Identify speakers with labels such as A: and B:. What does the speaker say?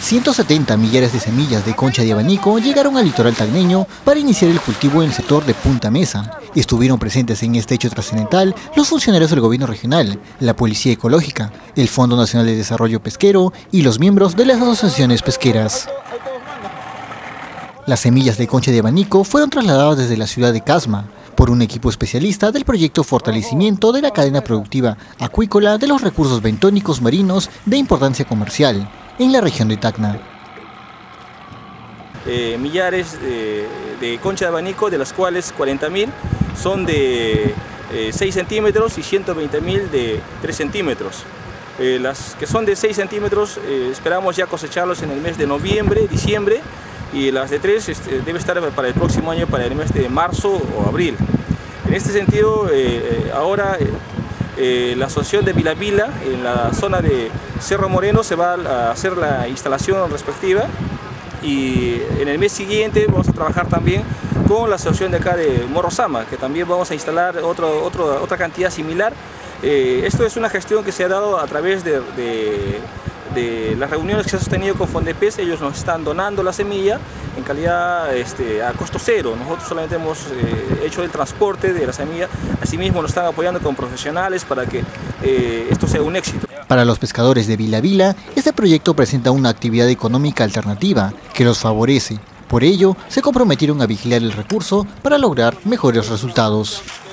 A: 170 millares de semillas de concha de abanico llegaron al litoral tacneño para iniciar el cultivo en el sector de Punta Mesa. Estuvieron presentes en este hecho trascendental los funcionarios del gobierno regional, la Policía Ecológica, el Fondo Nacional de Desarrollo Pesquero y los miembros de las asociaciones pesqueras. Las semillas de concha de abanico fueron trasladadas desde la ciudad de Casma por un equipo especialista del proyecto Fortalecimiento de la Cadena Productiva Acuícola de los Recursos Bentónicos Marinos de Importancia Comercial en la región de Tacna.
B: Millares de concha de abanico, de las cuales 40.000 son de 6 centímetros y 120.000 de 3 centímetros. Las que son de 6 centímetros esperamos ya cosecharlos en el mes de noviembre, diciembre, y las de 3 debe estar para el próximo año, para el mes de marzo o abril. En este sentido, ahora la asociación de Vila Vila, en la zona de Cerro Moreno, se va a hacer la instalación respectiva, y en el mes siguiente vamos a trabajar también con la asociación de acá de Morro Sama, que también vamos a instalar otra cantidad similar. Esto es una gestión que se ha dado a través de las reuniones que se han sostenido con Fondepes. Ellos nos están donando la semilla en calidad a costo cero. Nosotros solamente hemos hecho el transporte de la semilla. Asimismo nos están apoyando con profesionales para que esto sea un éxito.
A: Para los pescadores de Vila Vila, este proyecto presenta una actividad económica alternativa que los favorece. Por ello, se comprometieron a vigilar el recurso para lograr mejores resultados.